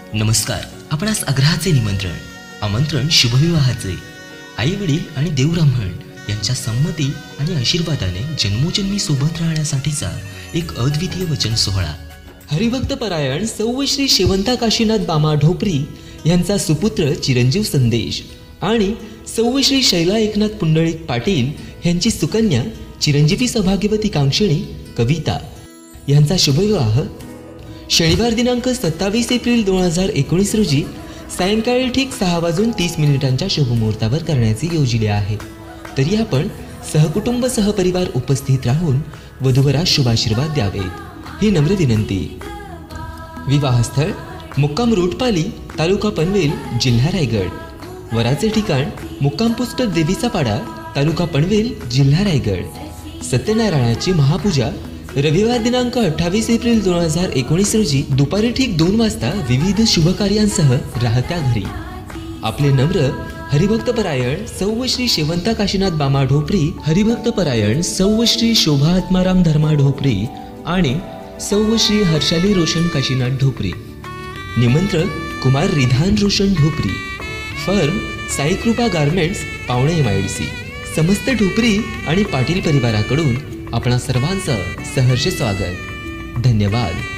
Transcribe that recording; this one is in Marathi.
नमस्कार. आपणास आग्रहाचे निमंत्रण. आमंत्रण शुभविवाहाचे. आई वडील आणि देवब्राह्मण यांच्या संमती आणि आशीर्वादाने जन्मोजन्मी सोबत राहण्यासाठीचा एक अद्वितीय वचन सोहळा. हरिभक्त परायण सौ श्री शेवंता काशीनाथ बामा ढोपरी यांचा सुपुत्र चिरंजीव संदेश आणि सौ श्री शैला एकनाथ पुंडलिक पाटील यांची सुकन्या चिरंजीवी सौभाग्यवती कांक्षिणी कविता यांचा शुभविवाह शनिवार दिनांक 27 एप्रिल 2019 रोजी सायंकाळी ठीक 6:30 शुभमुहूर्तावर करण्याचे योजले आहे. तरी आपण सहकुटुंब सहपरिवार उपस्थित राहून वधूवरास शुभाशीर्वाद द्यावेत ही नम्र विनंती. विवाहस्थळ मुक्काम रोटपाली, तालुका पनवेल, जिल्हा रायगड. वराचे ठिकाण मुक्काम पोस्ट देवीचा पाडा, तालुका पनवेल, जिल्हा रायगड. सत्यनारायणाची महापूजा रविवार दिनांक 28 एप्रिल 2019 रोजी दुपारी ठीक 2 वाजता विविध शुभकार्यांसह राहत्या घरी. आपले नम्र हरिभक्त परायण सौ श्री शेवंता काशीनाथ बामा ढोपरी, हरिभक्त परायण सौ श्री शोभा आत्माराम धर्मा ढोपरी आणि सौ श्री हर्षाली रोशन काशीनाथ ढोपरी. निमंत्रक Kumar Ridhan Roshan Dhopri. Firm Saikrupa garments, Pawane MIDC. समस्त ढोपरी आणि पाटील परिवाराकडून आपणा सर्वांचं सहर्ष स्वागत. धन्यवाद.